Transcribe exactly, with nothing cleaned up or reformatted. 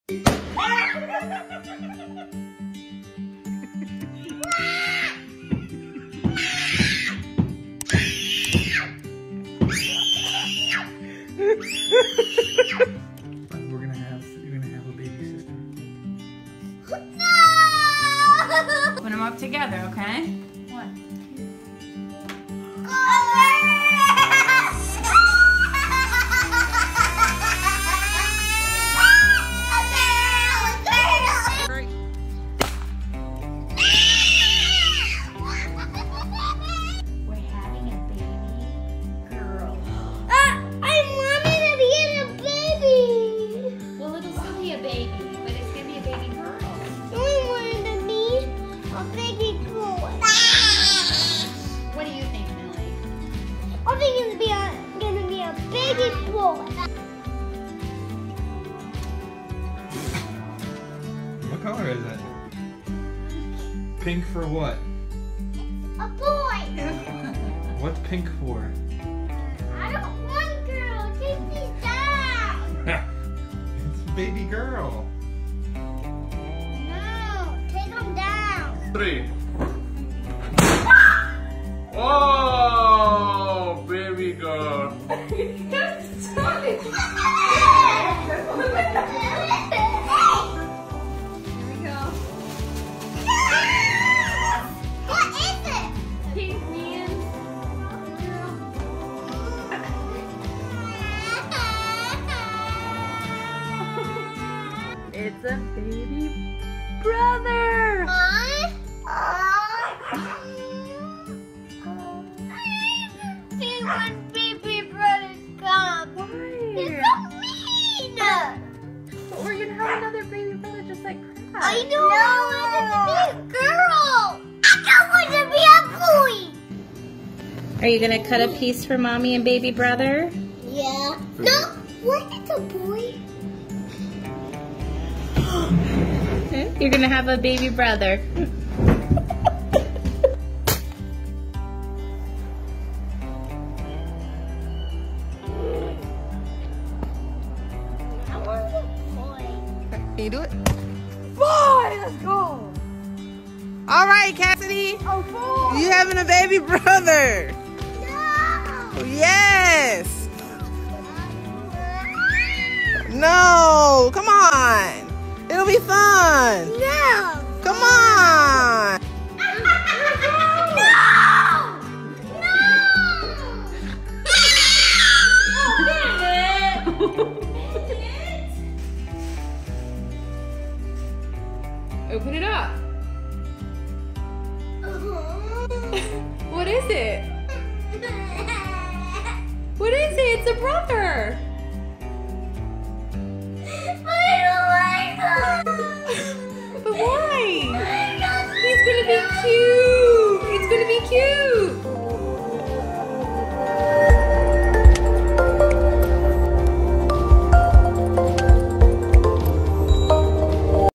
We're gonna have, you're gonna have a baby sister. No! Put them up together, okay? What? We're having a baby girl. Ah, I wanted to be a baby. Well, it'll still be a baby, but it's gonna be a baby girl. I wanted to be a baby boy. What do you think, Millie? I think it's be a, gonna be a baby boy. What color is it? Pink for what? A boy. What's pink for? I don't want girl. Take these down. It's a baby girl. No, take them down. Three. Oh, baby girl. What is it? Pink man. It's a baby brother. Huh? See when baby brothers come. He's so mean. But we're gonna have another baby brother just like Pratt. I know. I want to be a girl. I don't want to be a boy. Are you gonna cut a piece for mommy and baby brother? Yeah. No. What is a boy? You're gonna have a baby brother. I want a boy. Can you do it? Boy, let's go. All right, Cassidy. A boy. You having a baby brother? No. Yes. No. Come on. It'll be fun. No. Come on. Open it up. What is it? What is it? It's a brother.